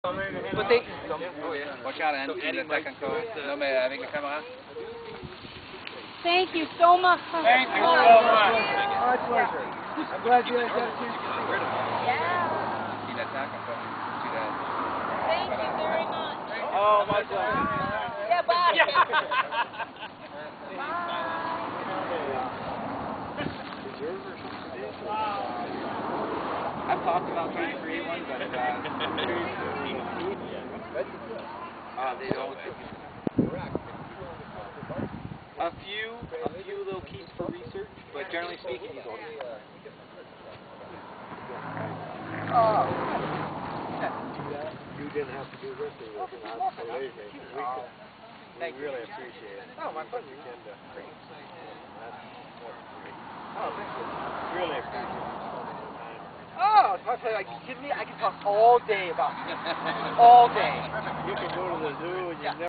Watch out, Anne. Il attaque encore. Non, mais avec la caméra. Thank you so much. Thank you so much. My pleasure. I'm glad you guys got a chance to see it. Yeah. Il attaque encore. Thank you very much. Oh, my pleasure. Yeah, bye. I've talked about trying to create one, but they don't. A few little keys for research, but generally speaking, he's old. You didn't have to do this either. We really appreciate it. Oh, my pleasure. That's great. Oh, thank you. Really appreciate it. Oh, it's my pleasure. Are you kidding me? I can talk all day about this. All day. You can go to the zoo and you never